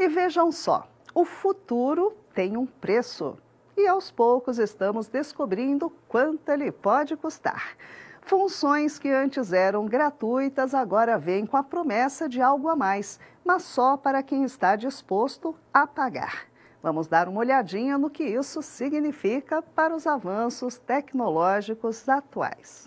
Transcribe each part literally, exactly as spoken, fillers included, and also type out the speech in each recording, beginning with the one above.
E vejam só, o futuro tem um preço e aos poucos estamos descobrindo quanto ele pode custar. Funções que antes eram gratuitas agora vêm com a promessa de algo a mais, mas só para quem está disposto a pagar. Vamos dar uma olhadinha no que isso significa para os avanços tecnológicos atuais.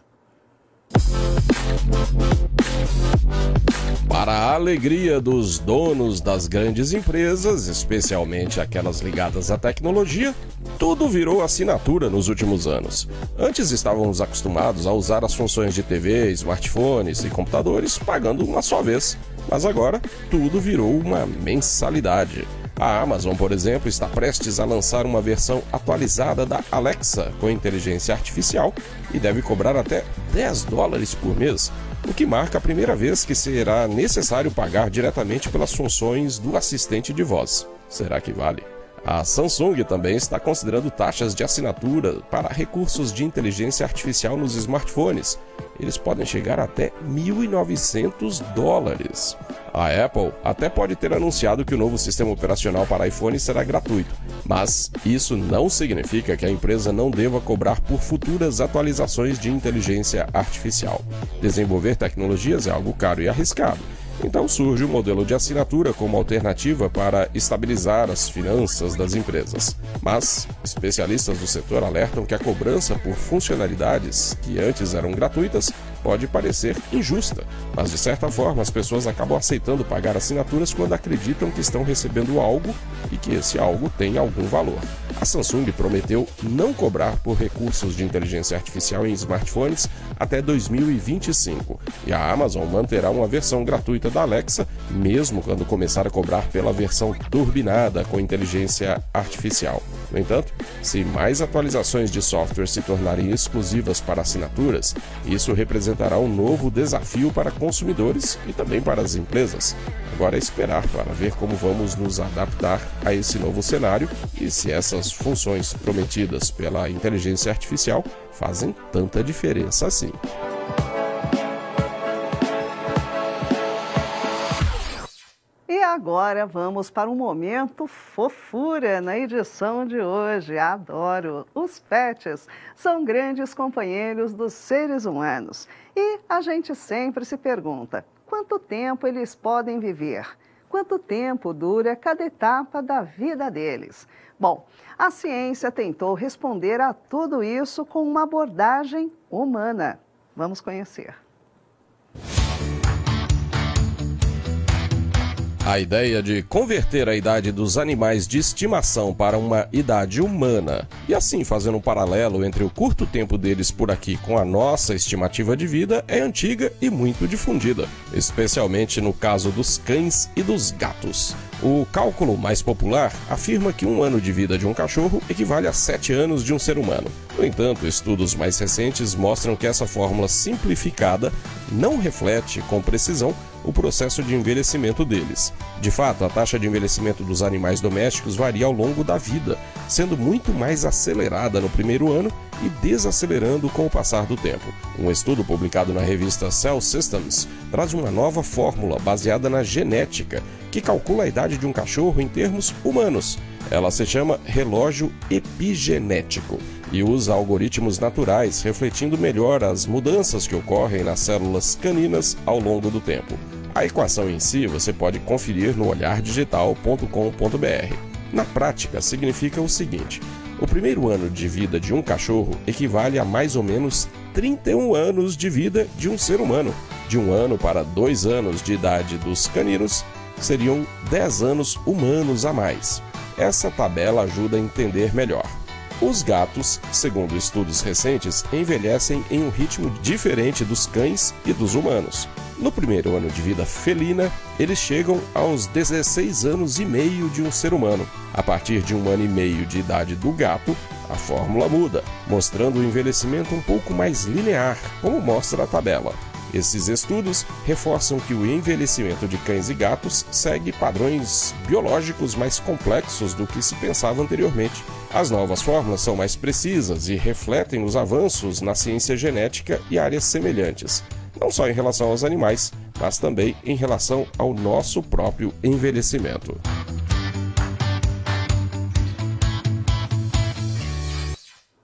Para a alegria dos donos das grandes empresas, especialmente aquelas ligadas à tecnologia, tudo virou assinatura nos últimos anos. Antes estávamos acostumados a usar as funções de T V, smartphones e computadores pagando uma só vez, mas agora tudo virou uma mensalidade. A Amazon, por exemplo, está prestes a lançar uma versão atualizada da Alexa com inteligência artificial e deve cobrar até dez dólares por mês, o que marca a primeira vez que será necessário pagar diretamente pelas funções do assistente de voz. Será que vale? A Samsung também está considerando taxas de assinatura para recursos de inteligência artificial nos smartphones. Eles podem chegar até mil e novecentos dólares. A Apple até pode ter anunciado que o novo sistema operacional para iPhone será gratuito, mas isso não significa que a empresa não deva cobrar por futuras atualizações de inteligência artificial. Desenvolver tecnologias é algo caro e arriscado. Então surge o modelo de assinatura como alternativa para estabilizar as finanças das empresas. Mas especialistas do setor alertam que a cobrança por funcionalidades que antes eram gratuitas pode parecer injusta, mas de certa forma as pessoas acabam aceitando pagar assinaturas quando acreditam que estão recebendo algo e que esse algo tem algum valor. A Samsung prometeu não cobrar por recursos de inteligência artificial em smartphones até dois mil e vinte e cinco, e a Amazon manterá uma versão gratuita da Alexa, mesmo quando começar a cobrar pela versão turbinada com inteligência artificial. No entanto, se mais atualizações de software se tornarem exclusivas para assinaturas, isso representará um novo desafio para consumidores e também para as empresas. Agora é esperar para ver como vamos nos adaptar a esse novo cenário e se essas funções prometidas pela inteligência artificial fazem tanta diferença assim. E agora vamos para um momento fofura na edição de hoje. Adoro! Os pets são grandes companheiros dos seres humanos. E a gente sempre se pergunta, quanto tempo eles podem viver? Quanto tempo dura cada etapa da vida deles? Bom, a ciência tentou responder a tudo isso com uma abordagem humana. Vamos conhecer. A ideia de converter a idade dos animais de estimação para uma idade humana e assim fazendo um paralelo entre o curto tempo deles por aqui com a nossa estimativa de vida é antiga e muito difundida, especialmente no caso dos cães e dos gatos. O cálculo mais popular afirma que um ano de vida de um cachorro equivale a sete anos de um ser humano. No entanto, estudos mais recentes mostram que essa fórmula simplificada não reflete com precisão o processo de envelhecimento deles. De fato, a taxa de envelhecimento dos animais domésticos varia ao longo da vida, sendo muito mais acelerada no primeiro ano e desacelerando com o passar do tempo. Um estudo publicado na revista Cell Systems traz uma nova fórmula baseada na genética, que calcula a idade de um cachorro em termos humanos. Ela se chama relógio epigenético e usa algoritmos naturais, refletindo melhor as mudanças que ocorrem nas células caninas ao longo do tempo. A equação em si você pode conferir no olhar digital ponto com ponto br. Na prática, significa o seguinte: o primeiro ano de vida de um cachorro equivale a mais ou menos trinta e um anos de vida de um ser humano. De um ano para dois anos de idade dos caninos, seriam dez anos humanos a mais. Essa tabela ajuda a entender melhor. Os gatos, segundo estudos recentes, envelhecem em um ritmo diferente dos cães e dos humanos. No primeiro ano de vida felina, eles chegam aos dezesseis anos e meio de um ser humano. A partir de um ano e meio de idade do gato, a fórmula muda, mostrando o envelhecimento um pouco mais linear, como mostra a tabela. Esses estudos reforçam que o envelhecimento de cães e gatos segue padrões biológicos mais complexos do que se pensava anteriormente. As novas fórmulas são mais precisas e refletem os avanços na ciência genética e áreas semelhantes, não só em relação aos animais, mas também em relação ao nosso próprio envelhecimento.